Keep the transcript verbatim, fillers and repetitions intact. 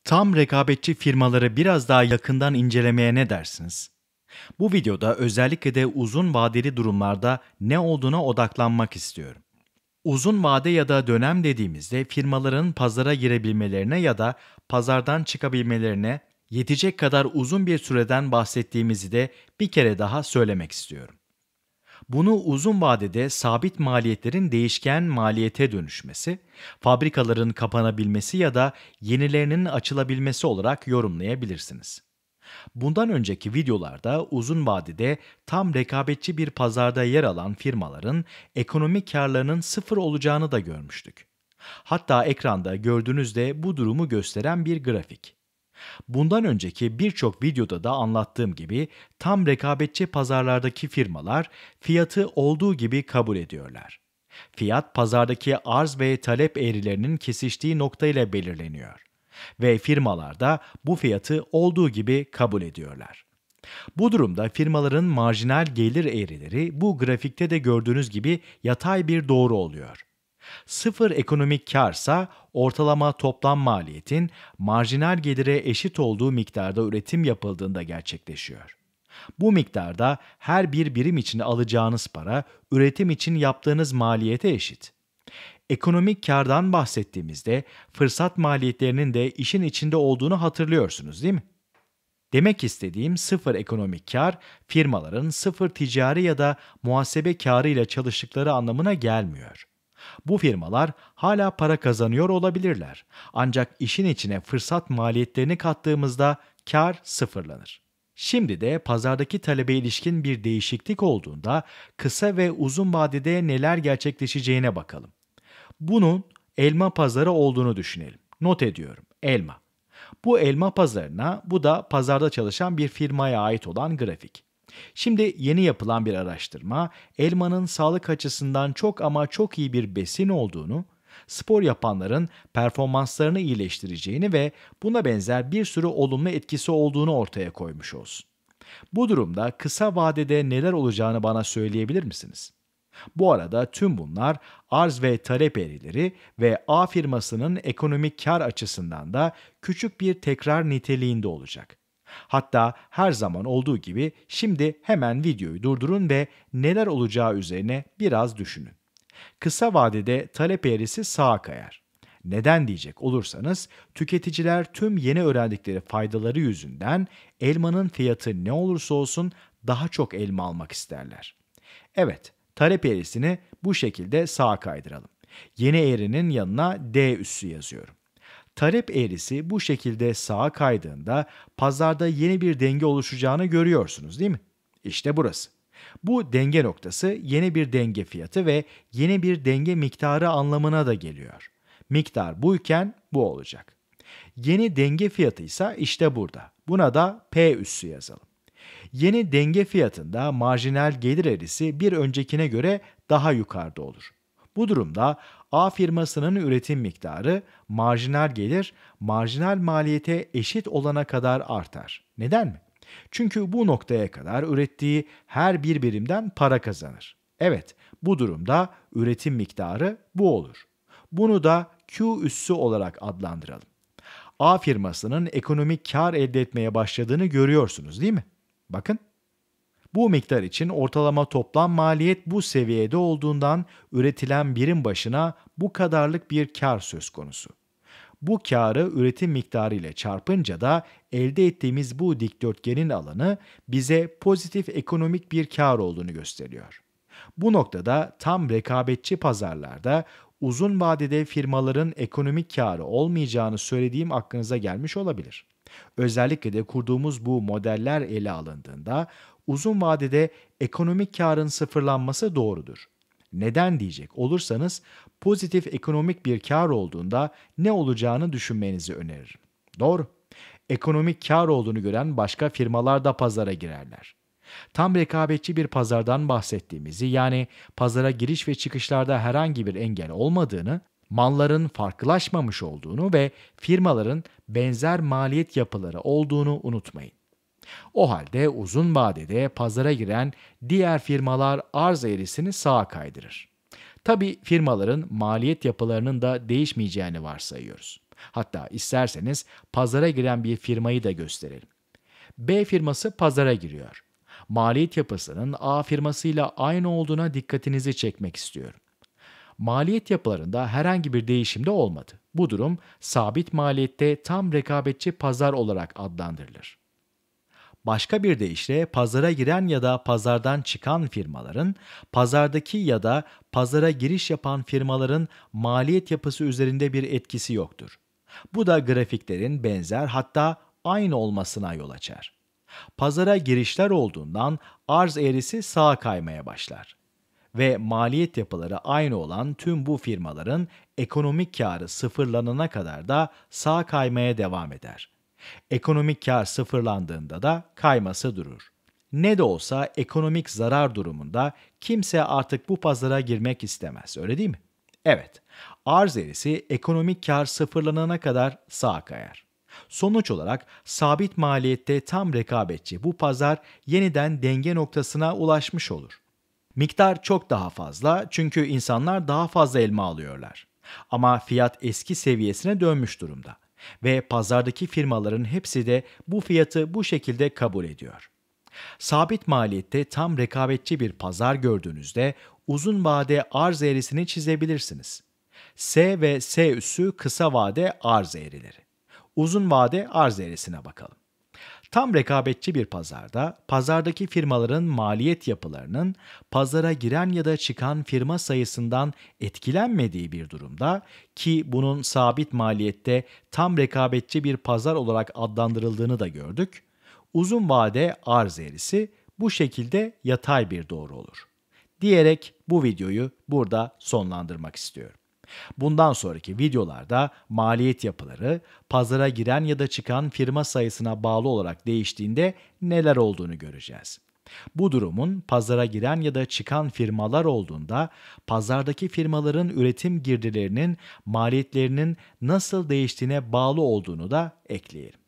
Tam rekabetçi firmaları biraz daha yakından incelemeye ne dersiniz? Bu videoda özellikle de uzun vadeli durumlarda ne olduğuna odaklanmak istiyorum. Uzun vade ya da dönem dediğimizde firmaların pazara girebilmelerine ya da pazardan çıkabilmelerine yetecek kadar uzun bir süreden bahsettiğimizi de bir kere daha söylemek istiyorum. Bunu uzun vadede sabit maliyetlerin değişken maliyete dönüşmesi, fabrikaların kapanabilmesi ya da yenilerinin açılabilmesi olarak yorumlayabilirsiniz. Bundan önceki videolarda uzun vadede tam rekabetçi bir pazarda yer alan firmaların ekonomik karlarının sıfır olacağını da görmüştük. Hatta ekranda gördüğünüzde bu durumu gösteren bir grafik. Bundan önceki birçok videoda da anlattığım gibi tam rekabetçi pazarlardaki firmalar fiyatı olduğu gibi kabul ediyorlar. Fiyat pazardaki arz ve talep eğrilerinin kesiştiği noktayla belirleniyor ve firmalar da bu fiyatı olduğu gibi kabul ediyorlar. Bu durumda firmaların marjinal gelir eğrileri bu grafikte de gördüğünüz gibi yatay bir doğru oluyor. Sıfır ekonomik kârsa ortalama toplam maliyetin marjinal gelire eşit olduğu miktarda üretim yapıldığında gerçekleşiyor. Bu miktarda her bir birim için alacağınız para üretim için yaptığınız maliyete eşit. Ekonomik kârdan bahsettiğimizde fırsat maliyetlerinin de işin içinde olduğunu hatırlıyorsunuz, değil mi? Demek istediğim sıfır ekonomik kâr, firmaların sıfır ticari ya da muhasebe kârı ile çalıştıkları anlamına gelmiyor. Bu firmalar hala para kazanıyor olabilirler. Ancak işin içine fırsat maliyetlerini kattığımızda kâr sıfırlanır. Şimdi de pazardaki talebe ilişkin bir değişiklik olduğunda kısa ve uzun vadede neler gerçekleşeceğine bakalım. Bunun elma pazarı olduğunu düşünelim. Not ediyorum, elma. Bu elma pazarına, bu da pazarda çalışan bir firmaya ait olan grafik. Şimdi yeni yapılan bir araştırma, elmanın sağlık açısından çok ama çok iyi bir besin olduğunu, spor yapanların performanslarını iyileştireceğini ve buna benzer bir sürü olumlu etkisi olduğunu ortaya koymuş olsun. Bu durumda kısa vadede neler olacağını bana söyleyebilir misiniz? Bu arada tüm bunlar arz ve talep eğrileri ve A firmasının ekonomik kar açısından da küçük bir tekrar niteliğinde olacak. Hatta her zaman olduğu gibi şimdi hemen videoyu durdurun ve neler olacağı üzerine biraz düşünün. Kısa vadede talep eğrisi sağa kayar. Neden diyecek olursanız, tüketiciler tüm yeni öğrendikleri faydaları yüzünden elmanın fiyatı ne olursa olsun daha çok elma almak isterler. Evet, talep eğrisini bu şekilde sağa kaydıralım. Yeni eğrinin yanına D üssü yazıyorum. Talep eğrisi bu şekilde sağa kaydığında pazarda yeni bir denge oluşacağını görüyorsunuz, değil mi? İşte burası. Bu denge noktası yeni bir denge fiyatı ve yeni bir denge miktarı anlamına da geliyor. Miktar buyken bu olacak. Yeni denge fiyatı ise işte burada. Buna da P üssü yazalım. Yeni denge fiyatında marjinal gelir eğrisi bir öncekine göre daha yukarıda olur. Bu durumda A firmasının üretim miktarı marjinal gelir, marjinal maliyete eşit olana kadar artar. Neden mi? Çünkü bu noktaya kadar ürettiği her bir birimden para kazanır. Evet, bu durumda üretim miktarı bu olur. Bunu da Q üssü olarak adlandıralım. A firmasının ekonomik kar elde etmeye başladığını görüyorsunuz, değil mi? Bakın. Bu miktar için ortalama toplam maliyet bu seviyede olduğundan üretilen birim başına bu kadarlık bir kar söz konusu. Bu karı üretim miktarı ile çarpınca da elde ettiğimiz bu dikdörtgenin alanı bize pozitif ekonomik bir kar olduğunu gösteriyor. Bu noktada tam rekabetçi pazarlarda uzun vadede firmaların ekonomik karı olmayacağını söylediğim aklınıza gelmiş olabilir. Özellikle de kurduğumuz bu modeller ele alındığında uzun vadede ekonomik karın sıfırlanması doğrudur. Neden diyecek olursanız, pozitif ekonomik bir kar olduğunda ne olacağını düşünmenizi öneririm. Doğru. Ekonomik kar olduğunu gören başka firmalar da pazara girerler. Tam rekabetçi bir pazardan bahsettiğimizi, yani pazara giriş ve çıkışlarda herhangi bir engel olmadığını, malların farklılaşmamış olduğunu ve firmaların benzer maliyet yapıları olduğunu unutmayın. O halde uzun vadede pazara giren diğer firmalar arz eğrisini sağa kaydırır. Tabii firmaların maliyet yapılarının da değişmeyeceğini varsayıyoruz. Hatta isterseniz pazara giren bir firmayı da gösterelim. B firması pazara giriyor. Maliyet yapısının A firmasıyla aynı olduğuna dikkatinizi çekmek istiyorum. Maliyet yapılarında herhangi bir değişim de olmadı. Bu durum sabit maliyette tam rekabetçi pazar olarak adlandırılır. Başka bir deyişle pazara giren ya da pazardan çıkan firmaların, pazardaki ya da pazara giriş yapan firmaların maliyet yapısı üzerinde bir etkisi yoktur. Bu da grafiklerin benzer hatta aynı olmasına yol açar. Pazara girişler olduğundan arz eğrisi sağa kaymaya başlar. Ve maliyet yapıları aynı olan tüm bu firmaların ekonomik karı sıfırlanana kadar da sağa kaymaya devam eder. Ekonomik kar sıfırlandığında da kayması durur. Ne de olsa ekonomik zarar durumunda kimse artık bu pazara girmek istemez, öyle değil mi? Evet, arz eğrisi ekonomik kar sıfırlanana kadar sağa kayar. Sonuç olarak sabit maliyette tam rekabetçi bu pazar yeniden denge noktasına ulaşmış olur. Miktar çok daha fazla çünkü insanlar daha fazla elma alıyorlar. Ama fiyat eski seviyesine dönmüş durumda ve pazardaki firmaların hepsi de bu fiyatı bu şekilde kabul ediyor. Sabit maliyette tam rekabetçi bir pazar gördüğünüzde uzun vade arz eğrisini çizebilirsiniz. S ve S üssü kısa vade arz eğrileri. Uzun vade arz eğrisine bakalım. Tam rekabetçi bir pazarda, pazardaki firmaların maliyet yapılarının pazara giren ya da çıkan firma sayısından etkilenmediği bir durumda ki bunun sabit maliyette tam rekabetçi bir pazar olarak adlandırıldığını da gördük, uzun vade arz eğrisi bu şekilde yatay bir doğru olur. Diyerek bu videoyu burada sonlandırmak istiyorum. Bundan sonraki videolarda maliyet yapıları, pazara giren ya da çıkan firma sayısına bağlı olarak değiştiğinde neler olduğunu göreceğiz. Bu durumun pazara giren ya da çıkan firmalar olduğunda pazardaki firmaların üretim girdilerinin maliyetlerinin nasıl değiştiğine bağlı olduğunu da ekleyelim.